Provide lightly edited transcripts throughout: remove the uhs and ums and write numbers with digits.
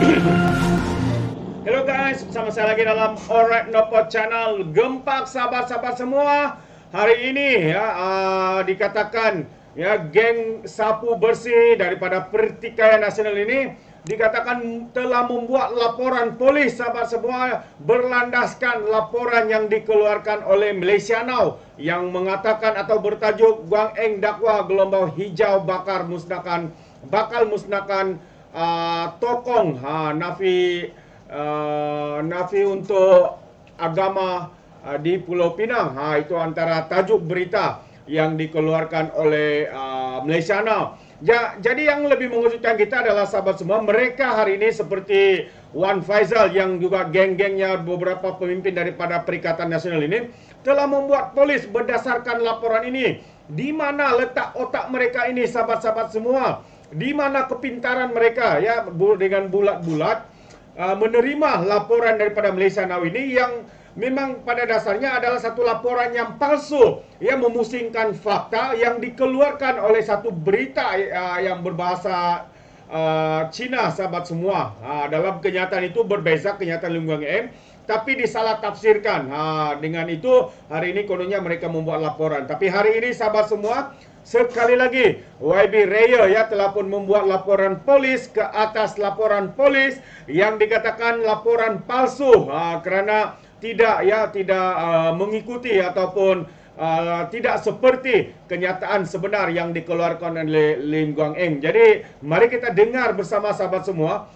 Hello guys, bersama saya lagi dalam Alright Nopod Channel. Gempak sahabat-sahabat semua. Hari ini ya dikatakan ya geng sapu bersih daripada Pertikaian Nasional ini dikatakan telah membuat laporan polis sahabat semua berlandaskan laporan yang dikeluarkan oleh Malaysia Now yang mengatakan atau bertajuk Guang Eng dakwa gelombang hijau bakal musnahkan Tokong nafi untuk agama di Pulau Pinang. Itu antara tajuk berita yang dikeluarkan oleh Malaysia Now. Jadi yang lebih mengejutkan kita adalah sahabat semua, mereka hari ini seperti Wan Faizal yang juga geng-gengnya beberapa pemimpin daripada Perikatan Nasional ini telah membuat polis berdasarkan laporan ini. Di mana letak otak mereka ini sahabat-sahabat semua? Di mana kepintaran mereka ya dengan bulat-bulat menerima laporan daripada Malaysia Now ini yang memang pada dasarnya adalah satu laporan yang palsu yang memusingkan fakta yang dikeluarkan oleh satu berita yang berbahasa Cina sahabat semua. Dalam kenyataan itu berbeza kenyataan Lim Guang Eng, tapi disalah tafsirkan. Dengan itu hari ini kononnya mereka membuat laporan. Tapi hari ini sahabat semua, sekali lagi YB Raya ya telah pun membuat laporan polis ke atas laporan polis yang dikatakan laporan palsu kerana tidak mengikuti ataupun tidak seperti kenyataan sebenar yang dikeluarkan oleh Lim Guang Eng. Jadi mari kita dengar bersama sahabat semua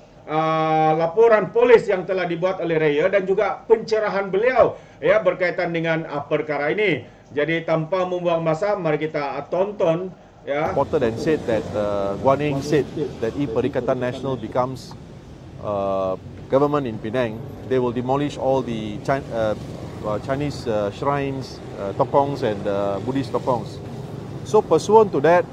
laporan polis yang telah dibuat oleh Raya dan juga pencerahan beliau ya berkaitan dengan perkara ini. Jadi tanpa membuang masa, mari kita tonton ya. Reported and said that Guan Eng said that if Perikatan Nasional becomes government in Penang, they will demolish all the Chinese shrines, tokongs and Buddhist tokongs. So pursuant to that,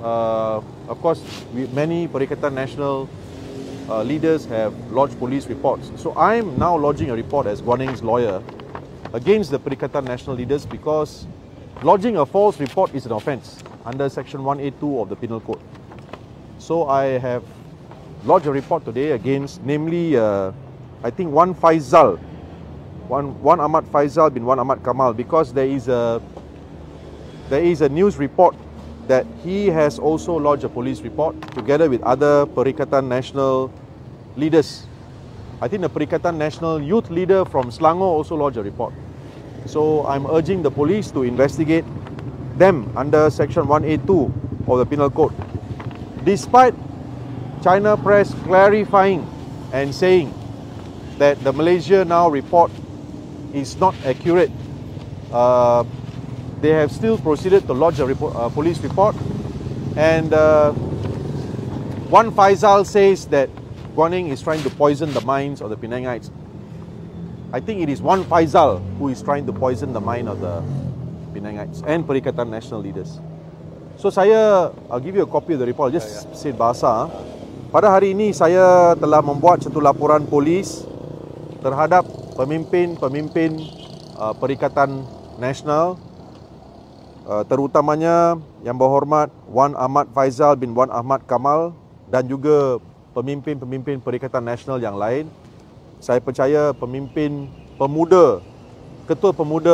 of course, many Perikatan Nasional leaders have lodged police reports. So I'm now lodging a report as Guan Eng's lawyer against the Perikatan Nasional leaders because lodging a false report is an offence under Section 182 of the Penal Code. So I have lodged a report today against, namely, I think Wan Faizal, Wan Ahmad Faizal bin Wan Ahmad Kamal, because there is a news report that he has also lodged a police report together with other Perikatan Nasional leaders. I think the Perikatan Nasional youth leader from Selangor also lodged a report. So I'm urging the police to investigate them under Section 182 of the Penal Code. Despite China press clarifying and saying that the Malaysia Now report is not accurate, they have still proceeded to lodge a police report. And Wan Faizal says that Guan Eng is trying to poison the minds of the Penangites. I think it is Wan Faizal who is trying to poison the mind of the Penangites and Perikatan Nasional leaders. So I'll give you a copy of the report. Just say bahasa. Pada hari ini saya telah membuat satu laporan polis terhadap pemimpin-pemimpin Perikatan Nasional, terutamanya yang berhormat Wan Ahmad Faizal bin Wan Ahmad Kamal dan juga pemimpin-pemimpin Perikatan Nasional yang lain. Saya percaya pemimpin pemuda, ketua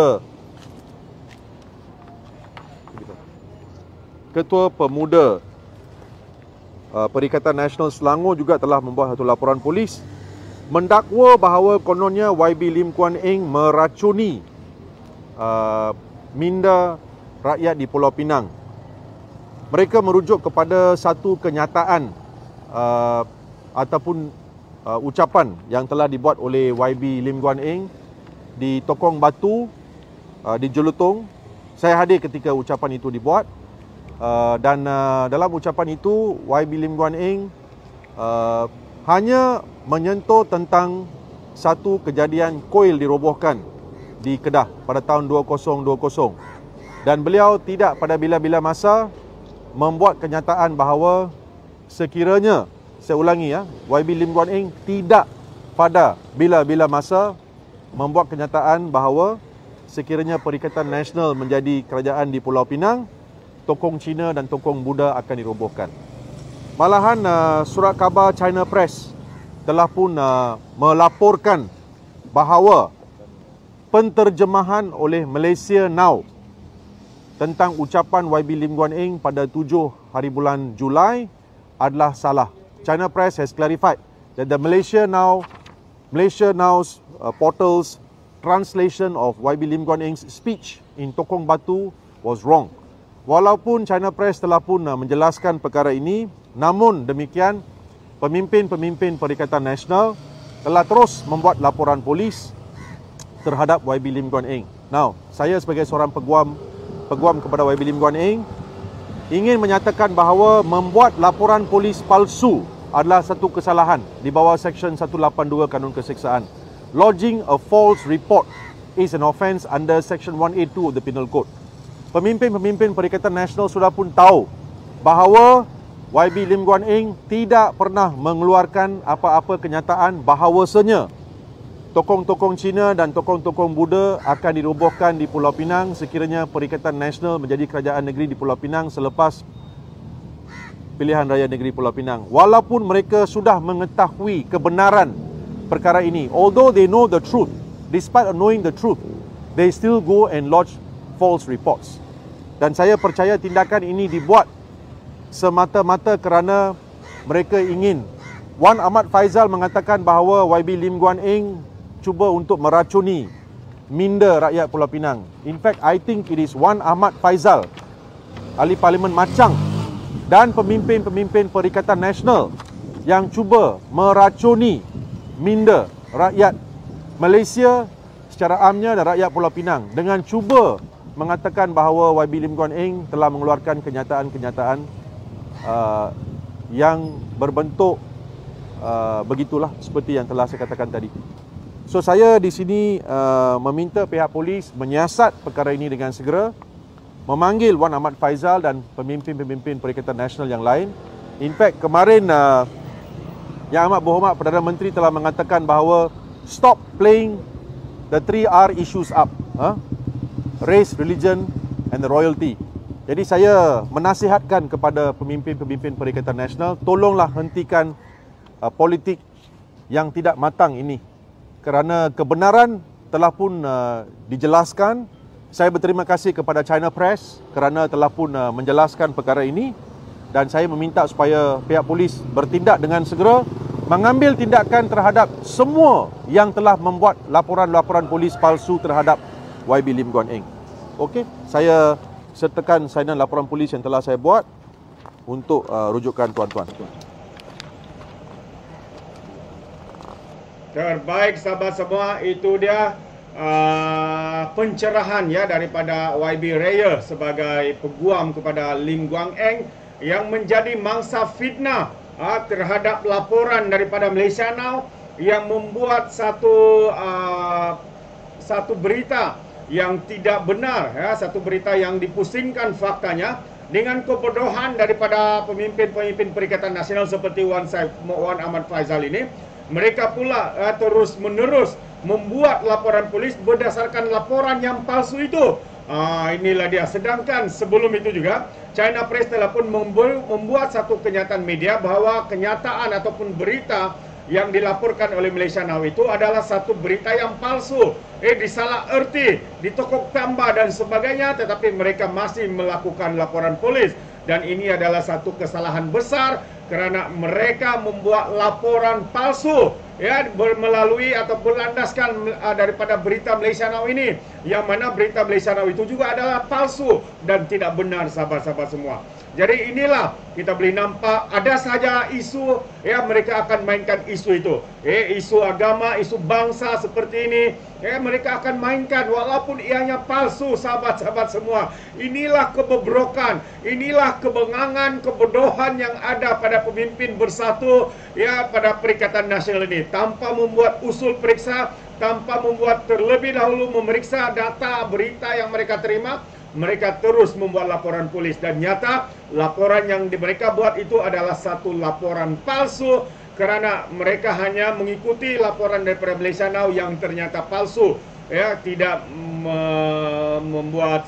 pemuda Perikatan Nasional Selangor juga telah membuat satu laporan polis mendakwa bahawa kononnya YB Lim Guan Eng meracuni minda rakyat di Pulau Pinang. Mereka merujuk kepada satu kenyataan ataupun ucapan yang telah dibuat oleh YB Lim Guan Eng di Tokong Batu di Jelutong. Saya hadir ketika ucapan itu dibuat dan dalam ucapan itu YB Lim Guan Eng hanya menyentuh tentang satu kejadian koil dirobohkan di Kedah pada tahun 2020 dan beliau tidak pada bila-bila masa membuat kenyataan bahawa sekiranya, saya ulangi ya, YB Lim Guan Eng tidak pada bila-bila masa membuat kenyataan bahawa sekiranya Perikatan Nasional menjadi kerajaan di Pulau Pinang, tokong Cina dan tokong Buddha akan dirobohkan. Malahan surat khabar China Press telah pun melaporkan bahawa penterjemahan oleh Malaysia Now tentang ucapan YB Lim Guan Eng pada 7 hari bulan Julai adalah salah. China Press has clarified that the Malaysia Now's portal's translation of YB Lim Guan Eng's speech in Tokong Batu was wrong. Walaupun China Press telah pun menjelaskan perkara ini, namun demikian pemimpin-pemimpin Perikatan Nasional telah terus membuat laporan polis terhadap YB Lim Guan Eng. Now, saya sebagai seorang peguam kepada YB Lim Guan Eng ingin menyatakan bahawa membuat laporan polis palsu adalah satu kesalahan di bawah Seksyen 182 Kanun Keseksaan. Lodging a false report is an offence under Section 182 of the Penal Code. Pemimpin-pemimpin Perikatan Nasional sudah pun tahu bahawa YB Lim Guan Eng tidak pernah mengeluarkan apa-apa kenyataan bahawasanya tokong-tokong Cina dan tokong-tokong Buddha akan dirobohkan di Pulau Pinang sekiranya Perikatan Nasional menjadi kerajaan negeri di Pulau Pinang selepas pilihan raya negeri Pulau Pinang. Walaupun mereka sudah mengetahui kebenaran perkara ini, although they know the truth, despite knowing the truth, they still go and lodge false reports. Dan saya percaya tindakan ini dibuat semata-mata kerana mereka ingin. Wan Ahmad Faizal mengatakan bahawa YB Lim Guan Eng cuba untuk meracuni minda rakyat Pulau Pinang. In fact, I think it is Wan Ahmad Faizal, ahli Parlimen Machang dan pemimpin-pemimpin Perikatan Nasional yang cuba meracuni minda rakyat Malaysia secara amnya dan rakyat Pulau Pinang dengan cuba mengatakan bahawa YB Lim Guan Eng telah mengeluarkan kenyataan-kenyataan yang berbentuk begitulah seperti yang telah saya katakan tadi. So saya di sini meminta pihak polis menyiasat perkara ini dengan segera, memanggil Wan Ahmad Faizal dan pemimpin-pemimpin Perikatan Nasional yang lain. In fact, kemarin Yang Amat Berhormat Perdana Menteri telah mengatakan bahawa stop playing the 3R issues up, race, religion and the royalty. Jadi saya menasihatkan kepada pemimpin-pemimpin Perikatan Nasional, tolonglah hentikan politik yang tidak matang ini. Kerana kebenaran telah pun dijelaskan. Saya berterima kasih kepada China Press kerana telah pun menjelaskan perkara ini. Dan saya meminta supaya pihak polis bertindak dengan segera, mengambil tindakan terhadap semua yang telah membuat laporan-laporan polis palsu terhadap YB Lim Guan Eng. Okey, saya sertakan salinan laporan polis yang telah saya buat untuk rujukan tuan-tuan. Terbaik sahabat semua, itu dia pencerahan ya daripada YB Raya sebagai peguam kepada Lim Guan Eng yang menjadi mangsa fitnah terhadap laporan daripada Malaysia Now yang membuat satu berita yang tidak benar, ya, satu berita yang dipusingkan faktanya dengan kebodohan daripada pemimpin-pemimpin Perikatan Nasional seperti Wan Ahmad Faizal ini. Mereka pula terus-menerus membuat laporan polis berdasarkan laporan yang palsu itu. Inilah dia. Sedangkan sebelum itu juga China Press telah pun membuat satu kenyataan media bahawa kenyataan ataupun berita yang dilaporkan oleh Malaysia Now itu adalah satu berita yang palsu, disalah erti, ditokok tambah dan sebagainya, tetapi mereka masih melakukan laporan polis. Dan ini adalah satu kesalahan besar kerana mereka membuat laporan palsu, ya, melalui atau berlandaskan daripada berita Malaysia Now ini, yang mana berita Malaysia Now itu juga adalah palsu dan tidak benar sahabat-sahabat semua. Jadi inilah kita boleh nampak ada saja isu, ya, mereka akan mainkan isu itu, isu agama, isu bangsa seperti ini, mereka akan mainkan walaupun ianya palsu sahabat-sahabat semua. Inilah kebobrokan, inilah kebengangan, kebodohan yang ada pada pemimpin bersatu, ya, pada Perikatan Nasional ini, tanpa membuat usul periksa, tanpa membuat terlebih dahulu memeriksa data berita yang mereka terima. Mereka terus membuat laporan polis dan nyata laporan yang mereka buat itu adalah satu laporan palsu kerana mereka hanya mengikuti laporan daripada Malaysia Now yang ternyata palsu, ya, tidak membuat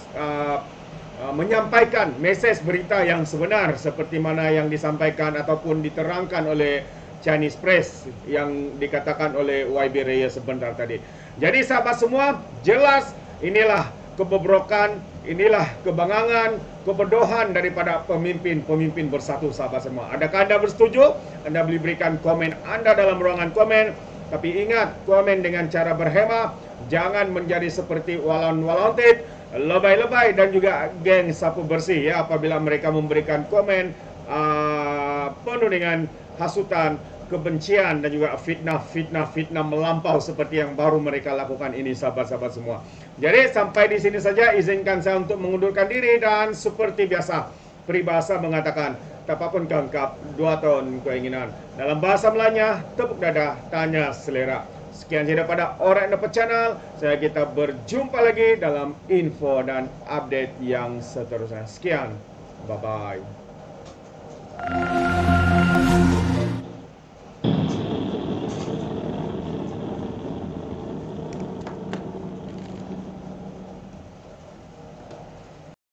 menyampaikan mesej berita yang sebenar seperti mana yang disampaikan ataupun diterangkan oleh Chinese press yang dikatakan oleh YB Reyes sebentar tadi. Jadi sahabat semua, jelas inilah kebobrokan, inilah kebangangan, kebodohan daripada pemimpin bersatu sahabat semua. Adakah Anda bersetuju? Anda boleh berikan komen Anda dalam ruangan komen. Tapi ingat, komen dengan cara berhemah, jangan menjadi seperti walon-walontit, lebay-lebay dan juga geng sapu bersih ya apabila mereka memberikan komen penuh dengan hasutan, kebencian dan juga fitnah melampau seperti yang baru mereka lakukan ini sahabat-sahabat semua. Jadi sampai di sini saja, izinkan saya untuk mengundurkan diri dan seperti biasa peribahasa mengatakan tapapun kangkap 2 tahun keinginan. Dalam bahasa Melayunya, tepuk dada, tanya selera. Sekian saja pada Orang Dapat Channel. Kita berjumpa lagi dalam info dan update yang seterusnya. Sekian, bye-bye.